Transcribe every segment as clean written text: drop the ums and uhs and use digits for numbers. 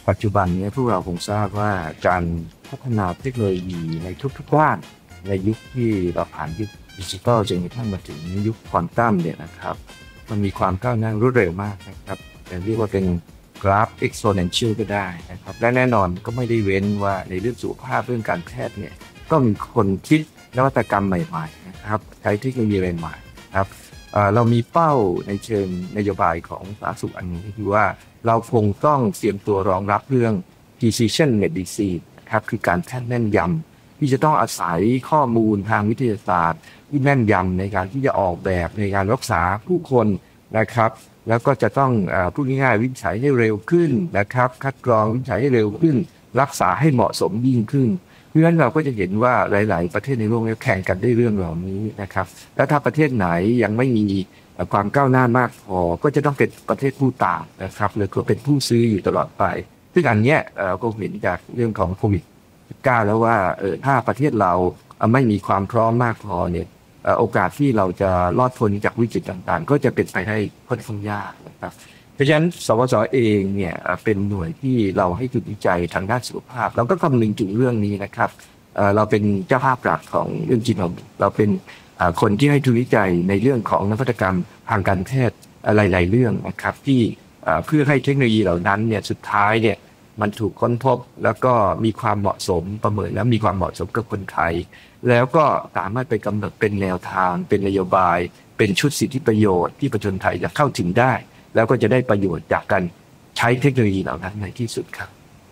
ปัจจุบันนี้พวกเราคงทราบว่าการพัฒนาเทคโนโลยีในทุกๆด้านในยุคที่เราผ่านยุคดิจิทัลจนกระทั่งมาถึงยุคควอนตัมเนี่ยนะครับมันมีความก้าวหน้ารวดเร็วมากนะครับเรียกว่าเป็นกราฟ exponential ก็ได้นะครับและแน่นอนก็ไม่ได้เว้นว่าในเรื่องสุขภาพเรื่องการแพทย์เนี่ยก็มีคนคิดนวัตกรรมใหม่ๆนะครับใช้เทคโนโลยีใหม่ๆครับเรามีเป้าในเชิงนโยบายของสาธารณสุขอันนี้คือว่าเราคงต้องเตรียมตัวรองรับเรื่อง precision medicine นะครับคือการแพทย์แม่นยำที่จะต้องอาศัยข้อมูลทางวิทยาศาสตร์ที่แม่นยำในการที่จะออกแบบในการรักษาผู้คนนะครับแล้วก็จะต้องพูดง่ายๆวิจัยให้เร็วขึ้นนะครับคัดกรองวิจัยให้เร็วขึ้นรักษาให้เหมาะสมยิ่งขึ้นเพราะฉะนั้นเราก็จะเห็นว่าหลายๆประเทศในโลกนี้แข่งกันด้วยเรื่องเหล่านี้นะครับและถ้าประเทศไหนยังไม่มีความก้าวหน้ามากพอก็จะต้องเป็นประเทศผู้ตามนะครับหรือก็เป็นผู้ซื้ออยู่ตลอดไปซึ่งอันเนี้ยก็เห็นจากเรื่องของโควิด-19 แล้วว่าถ้าประเทศเราไม่มีความพร้อมมากพอเนี่ยโอกาสที่เราจะรอดพ้นจากวิกฤตต่างๆก็จะเป็นไปได้ค่อนข้างยากนะครับเพราะฉะนั้นสวสเองเนี่ยเป็นหน่วยที่เราให้ทุนวิจัยทางด้านสุขภาพเราก็คำนึงถึงเรื่องนี้นะครับเราเป็นเจ้าภาพหลักของเรื่องจีโนมเราเป็นคนที่ให้ทุนวิจัยในเรื่องของนวัตกรรมทางการแพทย์หลายๆเรื่องนะครับที่เพื่อให้เทคโนโลยีเหล่านั้นเนี่ยสุดท้ายเนี่ยมันถูกค้นพบแล้วก็มีความเหมาะสมประเมินแล้วมีความเหมาะสมกับคนไทยแล้วก็สามารถไปกำหนดเป็นแนวทางเป็นนโยบายเป็นชุดสิทธิประโยชน์ที่ประชาชนไทยจะเข้าถึงได้แล้วก็จะได้ประโยชน์จากการใช้เทคโนโลยีเหล่านั้นในที่สุดครับ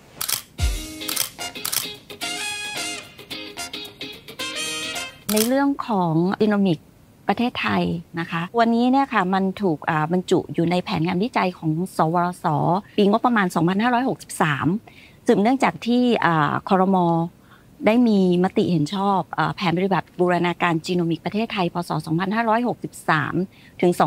ในเรื่องของจีโนมิกประเทศไทยนะคะวันนี้เนี่ยค่ะมันถูกบรรจุอยู่ในแผนงานวิจัยของสวรสปีงบประมาณ 2563 สืบเนื่องจากที่ครม.ได้มีมติเห็นชอบแผนปฏิบัติบูรณาการจีโนมิกประเทศไทยพศ 2563 ถึง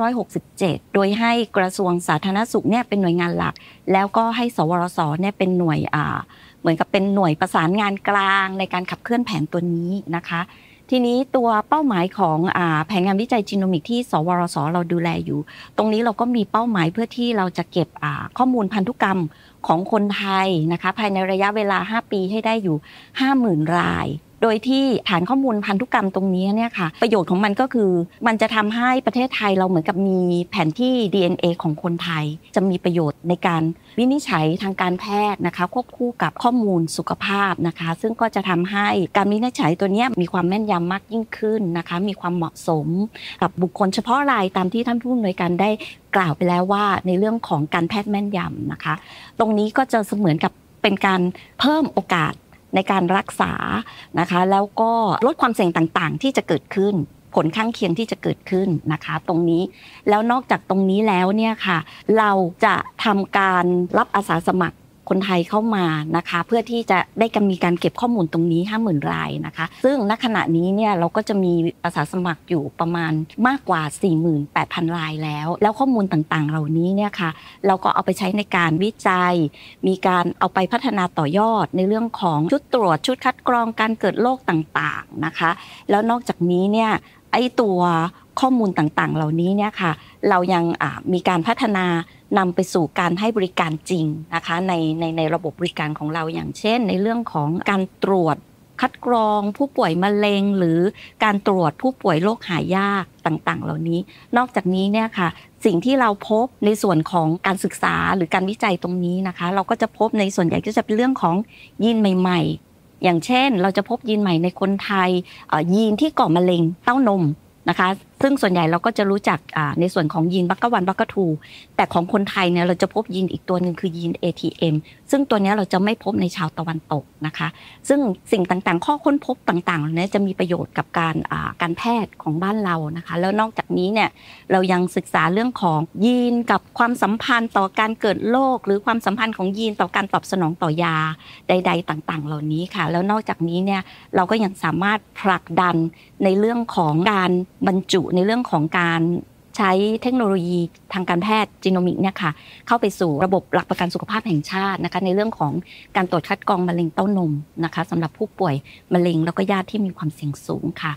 2567 โดยให้กระทรวงสาธารณสุขเนี่ยเป็นหน่วยงานหลักแล้วก็ให้สวรสเนี่ยเป็นหน่วยเหมือนกับเป็นหน่วยประสานงานกลางในการขับเคลื่อนแผนตัวนี้นะคะทีนี้ตัวเป้าหมายของแผนงานวิจัยจีโนมิกที่สวรสเราดูแลอยู่ตรงนี้เราก็มีเป้าหมายเพื่อที่เราจะเก็บข้อมูลพันธุกรรมของคนไทยนะคะภายในระยะเวลา5ปีให้ได้อยู่ 50,000 รายโดยที่ฐานข้อมูลพันธุกรรมตรงนี้เนี่ยค่ะประโยชน์ของมันก็คือมันจะทำให้ประเทศไทยเราเหมือนกับมีแผนที่ DNA ของคนไทยจะมีประโยชน์ในการวินิจฉัยทางการแพทย์นะคะควบคู่กับข้อมูลสุขภาพนะคะซึ่งก็จะทำให้การวินิจฉัยตัวนี้มีความแม่นยำมากยิ่งขึ้นนะคะมีความเหมาะสมกับบุคคลเฉพาะรายตามที่ท่านผู้อำนวยการได้กล่าวไปแล้วว่าในเรื่องของการแพทย์แม่นยำนะคะตรงนี้ก็จะเสมือนกับเป็นการเพิ่มโอกาสในการรักษานะคะแล้วก็ลดความเสี่ยงต่างๆที่จะเกิดขึ้นผลข้างเคียงที่จะเกิดขึ้นนะคะตรงนี้แล้วนอกจากตรงนี้แล้วเนี่ยค่ะเราจะทำการรับอาสาสมัครคนไทยเข้ามานะคะเพื่อที่จะได้มีการเก็บข้อมูลตรงนี้ 50,000 รายนะคะซึ่งณขณะนี้เนี่ยเราก็จะมีอาสาสมัครอยู่ประมาณมากกว่า 48,000 รายแล้วข้อมูลต่างๆเหล่านี้เนี่ยค่ะเราก็เอาไปใช้ในการวิจัยมีการเอาไปพัฒนาต่อยอดในเรื่องของชุดตรวจชุดคัดกรองการเกิดโรคต่างๆนะคะแล้วนอกจากนี้เนี่ยไอ้ตัวข้อมูลต่างๆเหล่านี้เนี่ยค่ะเรายังมีการพัฒนานำไปสู่การให้บริการจริงนะคะในระบบบริการของเราอย่างเช่นในเรื่องของการตรวจคัดกรองผู้ป่วยมะเร็งหรือการตรวจผู้ป่วยโรคหายากต่างๆเหล่านี้นอกจากนี้เนี่ยค่ะสิ่งที่เราพบในส่วนของการศึกษาหรือการวิจัยตรงนี้นะคะเราก็จะพบในส่วนใหญ่ก็จะเป็นเรื่องของยีนใหม่ๆอย่างเช่นเราจะพบยีนใหม่ในคนไทยยีนที่ก่อมะเร็งเต้านมนะคะซึ่งส่วนใหญ่เราก็จะรู้จักในส่วนของยีน BRCA1 BRCA2 แต่ของคนไทยเนี่ยเราจะพบยีนอีกตัวหนึ่งคือยีน ATM ซึ่งตัวนี้เราจะไม่พบในชาวตะวันตกนะคะซึ่งสิ่งต่างๆข้อค้นพบต่างๆเนี่ยจะมีประโยชน์กับการแพทย์ของบ้านเรานะคะแล้วนอกจากนี้เนี่ยเรายังศึกษาเรื่องของยีนกับความสัมพันธ์ต่อการเกิดโรคหรือความสัมพันธ์ของยีนต่อการตอบสนองต่อยาใดๆต่างๆเหล่านี้ค่ะแล้วนอกจากนี้เนี่ยเราก็ยังสามารถผลักดันในเรื่องของการบรรจุในเรื่องของการใช้เทคโนโลยีทางการแพทย์จีโนมิกเนี่ยค่ะเข้าไปสู่ระบบหลักประกันสุขภาพแห่งชาตินะคะในเรื่องของการตรวจคัดกรองมะเร็งเต้านมนะคะสำหรับผู้ป่วยมะเร็งแล้วก็ญาติที่มีความเสี่ยงสูงค่ะ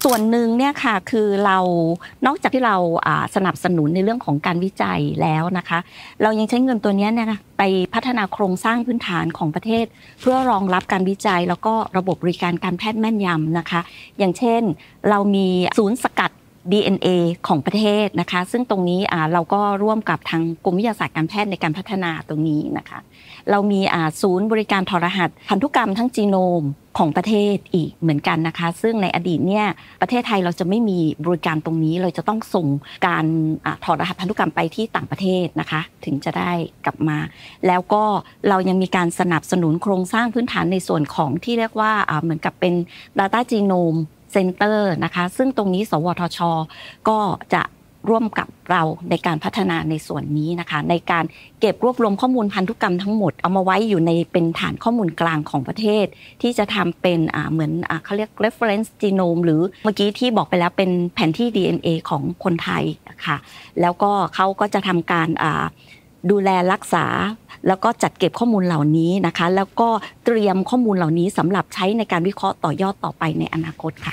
ส่วนหนึ่งเนี่ยค่ะคือเรานอกจากที่เราสนับสนุนในเรื่องของการวิจัยแล้วนะคะเรายังใช้เงินตัวนี้เนี่ยไปพัฒนาโครงสร้างพื้นฐานของประเทศเพื่อรองรับการวิจัยแล้วก็ระบบบริการการแพทย์แม่นยำนะคะอย่างเช่นเรามีศูนย์สกัด DNA ของประเทศนะคะซึ่งตรงนี้เราก็ร่วมกับทางกรมวิทยาศาสตร์การแพทย์ในการพัฒนาตรงนี้นะคะเรามีศูนย์บริการถอดรหัสพันธุกรรมทั้งจีโนมของประเทศอีกเหมือนกันนะคะซึ่งในอดีตเนี่ยประเทศไทยเราจะไม่มีบริการตรงนี้เราจะต้องส่งการถอดรหัสพันธุกรรมไปที่ต่างประเทศนะคะถึงจะได้กลับมาแล้วก็เรายังมีการสนับสนุนโครงสร้างพื้นฐานในส่วนของที่เรียกว่าเหมือนกับเป็น Data Genome Center นะคะซึ่งตรงนี้สวทช.ก็จะร่วมกับเราในการพัฒนาในส่วนนี้นะคะในการเก็บรวบรวมข้อมูลพันธุกรรมทั้งหมดเอามาไว้อยู่ในเป็นฐานข้อมูลกลางของประเทศที่จะทำเป็นเหมือนเขาเรียก reference genome หรือเมื่อกี้ที่บอกไปแล้วเป็นแผนที่ DNA ของคนไทยนะคะแล้วก็เขาก็จะทำการดูแลรักษาแล้วก็จัดเก็บข้อมูลเหล่านี้นะคะแล้วก็เตรียมข้อมูลเหล่านี้สำหรับใช้ในการวิเคราะห์ต่อยอดต่อไปในอนาคตค่ะ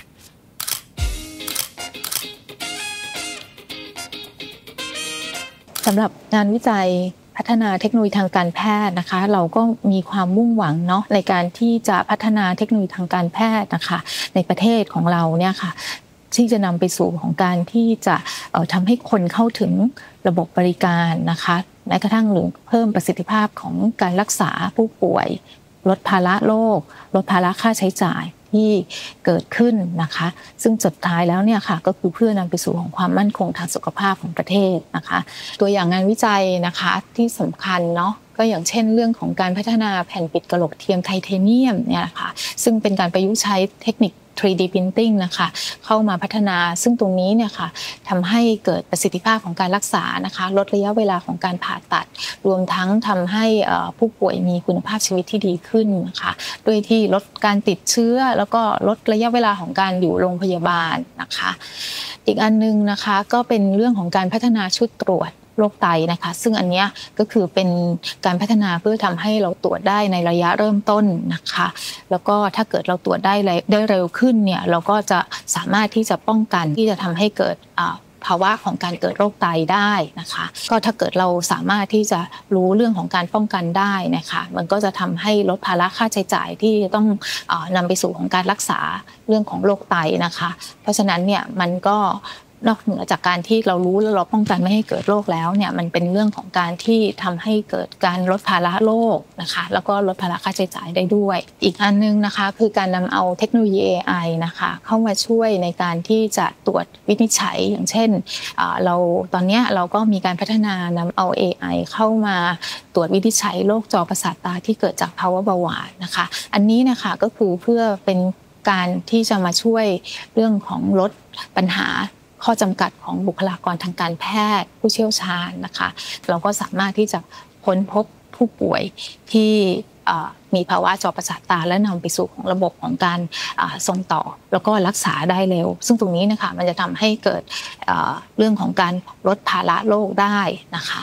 สำหรับงานวิจัยพัฒนาเทคโนโลยีทางการแพทย์นะคะเราก็มีความมุ่งหวังเนาะในการที่จะพัฒนาเทคโนโลยีทางการแพทย์นะคะในประเทศของเราเนี่ยค่ะที่จะนำไปสู่ของการที่จะทำให้คนเข้าถึงระบบบริการนะคะแม้กระทั่งหรือเพิ่มประสิทธิภาพของการรักษาผู้ป่วยลดภาระโรคลดภาระค่าใช้จ่ายที่เกิดขึ้นนะคะซึ่งสุดท้ายแล้วเนี่ยค่ะก็คือเพื่อนำไปสู่ของความมั่นคงทางสุขภาพของประเทศนะคะตัวอย่างงานวิจัยนะคะที่สำคัญเนาะก็อย่างเช่นเรื่องของการพัฒนาแผ่นปิดกะโหลกเทียมไทเทเนียมเนี่ยค่ะซึ่งเป็นการประยุกต์ใช้เทคนิค 3D Printing นะคะเข้ามาพัฒนาซึ่งตรงนี้เนี่ยค่ะทำให้เกิดประสิทธิภาพของการรักษานะคะลดระยะเวลาของการผ่าตัดรวมทั้งทำให้ผู้ป่วยมีคุณภาพชีวิตที่ดีขึ้นนะคะโดยที่ลดการติดเชื้อแล้วก็ลดระยะเวลาของการอยู่โรงพยาบาลนะคะอีกอันนึงนะคะก็เป็นเรื่องของการพัฒนาชุดตรวจโรคไตนะคะซึ่งอันนี้ก็คือเป็นการพัฒนาเพื่อทำให้เราตรวจได้ในระยะเริ่มต้นนะคะแล้วก็ถ้าเกิดเราตรวจได้เร็วขึ้นเนี่ยเราก็จะสามารถที่จะป้องกันที่จะทำให้เกิดภาวะของการเกิดโรคไตได้นะคะก็ถ้าเกิดเราสามารถที่จะรู้เรื่องของการป้องกันได้นะคะมันก็จะทำให้ลดภาระค่าใช้จ่ายที่ต้องนำไปสู่ของการรักษาเรื่องของโรคไตนะคะเพราะฉะนั้นเนี่ยมันก็นอกเหนือจากการที่เรารู้แล้วเราป้องกันไม่ให้เกิดโรคแล้วเนี่ยมันเป็นเรื่องของการที่ทำให้เกิดการลดภาระโรคนะคะแล้วก็ลดภาระค่าใช้จ่ายได้ด้วยอีกอันนึงนะคะคือการนำเอาเทคโนโลยี AI นะคะเข้ามาช่วยในการที่จะตรวจวินิจฉัยอย่างเช่นเราตอนนี้เราก็มีการพัฒนานำเอา AI เข้ามาตรวจวินิจฉัยโรคจอประสาทตาที่เกิดจากภาวะเบาหวานนะคะอันนี้นะคะก็คือเพื่อเป็นการที่จะมาช่วยเรื่องของลดปัญหาข้อจำกัดของบุคลากรทางการแพทย์ผู้เชี่ยวชาญนะคะเราก็สามารถที่จะค้นพบผู้ป่วยที่มีภาวะจอประสาทตาและนำไปสู่ของระบบของการส่งต่อแล้วก็รักษาได้เร็วซึ่งตรงนี้นะคะมันจะทำให้เกิดเรื่องของการลดภาระโรคได้นะคะ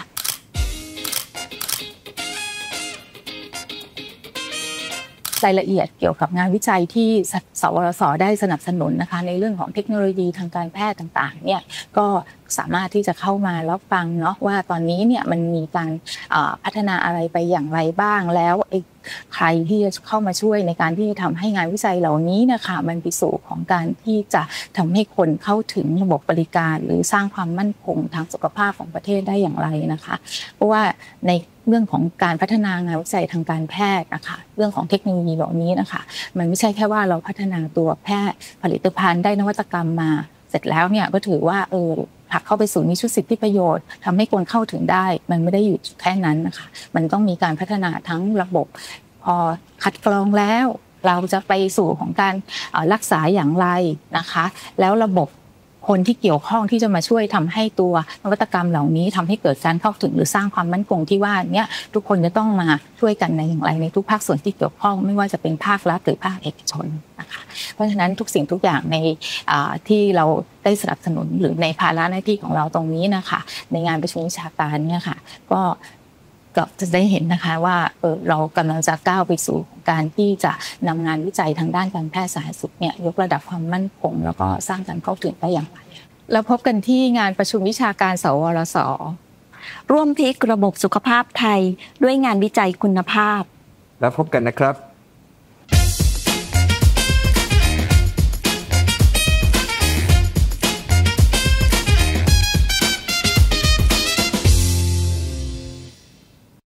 รายละเอียดเกี่ยวกับงานวิจัยที่สวทช.ได้สนับสนุนนะคะในเรื่องของเทคโนโลยีทางการแพทย์ต่างๆเนี่ยก็สามารถที่จะเข้ามารับฟังเนาะว่าตอนนี้เนี่ยมันมีการพัฒนาอะไรไปอย่างไรบ้างแล้วใครที่จะเข้ามาช่วยในการที่จะทำให้งานวิจัยเหล่านี้นะคะมันไปสู่ของการที่จะทำให้คนเข้าถึงระบบบริการหรือสร้างความมั่นคงทางสุขภาพของประเทศได้อย่างไรนะคะเพราะว่าในเรื่องของการพัฒนางานวิจัยทางการแพทย์นะคะเรื่องของเทคโนโลยีเหล่านี้นะคะมันไม่ใช่แค่ว่าเราพัฒนาตัวแพทย์ผลิตภัณฑ์ได้นวัตกรรมมาเสร็จแล้วเนี่ยก็ถือว่าผลักเข้าไปสู่มีชุดสิทธิประโยชน์ทำให้คนเข้าถึงได้มันไม่ได้อยู่แค่นั้นนะคะมันต้องมีการพัฒนาทั้งระบบพอคัดกรองแล้วเราจะไปสู่ของการรักษาอย่างไรนะคะแล้วระบบคนที่เกี่ยวข้องที่จะมาช่วยทำให้ตัวนวัตกรรมเหล่านี้ทำให้เกิดการเข้าถึงหรือสร้างความมั่นคงที่ว่าเนี่ยทุกคนจะต้องมาช่วยกันในอย่างไรในทุกภาคส่วนที่เกี่ยวข้องไม่ว่าจะเป็นภาครัฐหรือภาคเอกชนนะคะเพราะฉะนั้นทุกสิ่งทุกอย่างในที่เราได้สนับสนุนหรือในภาระหน้าที่ของเราตรงนี้นะคะในงานประชุมวิชาการเนี่ยค่ะก็จะได้เห็นนะคะว่าเรากำลังจะก้าวไปสู่การที่จะนำงานวิจัยทางด้านการแพทย์สาธารณสุขเนี่ยยกระดับความมั่นคงแล้วก็สร้างการเข้าถึงได้อย่างไรแล้วพบกันที่งานประชุมวิชาการสวรส. ร่วมพลิกระบบสุขภาพไทยด้วยงานวิจัยคุณภาพแล้วพบกันนะครับ